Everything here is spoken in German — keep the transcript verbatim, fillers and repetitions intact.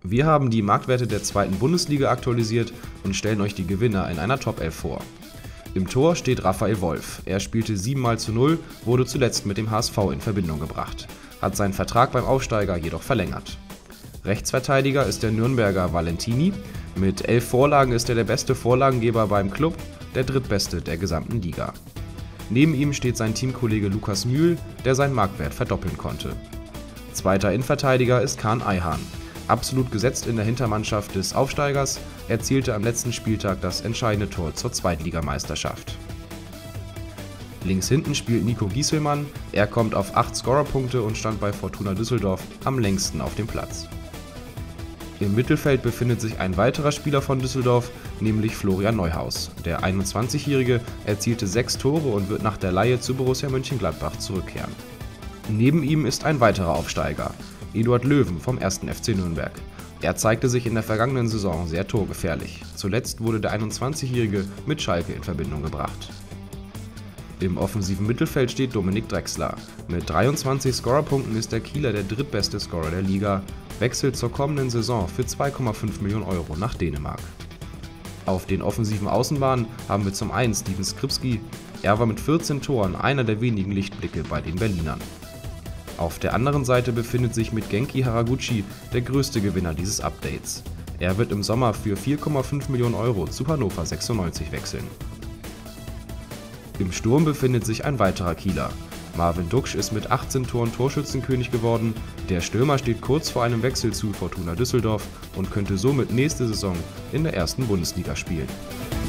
Wir haben die Marktwerte der zweiten Bundesliga aktualisiert und stellen euch die Gewinner in einer Top elf vor. Im Tor steht Raphael Wolf. Er spielte sieben Mal zu null, wurde zuletzt mit dem H S V in Verbindung gebracht, hat seinen Vertrag beim Aufsteiger jedoch verlängert. Rechtsverteidiger ist der Nürnberger Valentini. Mit elf Vorlagen ist er der beste Vorlagengeber beim Klub, der drittbeste der gesamten Liga. Neben ihm steht sein Teamkollege Lukas Mühl, der seinen Marktwert verdoppeln konnte. Zweiter Innenverteidiger ist Kaan Ayhan. Absolut gesetzt in der Hintermannschaft des Aufsteigers, erzielte am letzten Spieltag das entscheidende Tor zur Zweitligameisterschaft. Links hinten spielt Nico Gieselmann, er kommt auf acht Scorerpunkte und stand bei Fortuna Düsseldorf am längsten auf dem Platz. Im Mittelfeld befindet sich ein weiterer Spieler von Düsseldorf, nämlich Florian Neuhaus. Der einundzwanzigjährige erzielte sechs Tore und wird nach der Leihe zu Borussia Mönchengladbach zurückkehren. Neben ihm ist ein weiterer Aufsteiger, Eduard Löwen vom ersten F C Nürnberg. Er zeigte sich in der vergangenen Saison sehr torgefährlich. Zuletzt wurde der einundzwanzigjährige mit Schalke in Verbindung gebracht. Im offensiven Mittelfeld steht Dominik Drexler. Mit dreiundzwanzig Scorerpunkten ist der Kieler der drittbeste Scorer der Liga, wechselt zur kommenden Saison für zwei Komma fünf Millionen Euro nach Dänemark. Auf den offensiven Außenbahnen haben wir zum einen Steven Skripski. Er war mit vierzehn Toren einer der wenigen Lichtblicke bei den Berlinern. Auf der anderen Seite befindet sich mit Genki Haraguchi der größte Gewinner dieses Updates. Er wird im Sommer für vier Komma fünf Millionen Euro zu Hannover sechsundneunzig wechseln. Im Sturm befindet sich ein weiterer Kieler. Marvin Duksch ist mit achtzehn Toren Torschützenkönig geworden. Der Stürmer steht kurz vor einem Wechsel zu Fortuna Düsseldorf und könnte somit nächste Saison in der ersten Bundesliga spielen.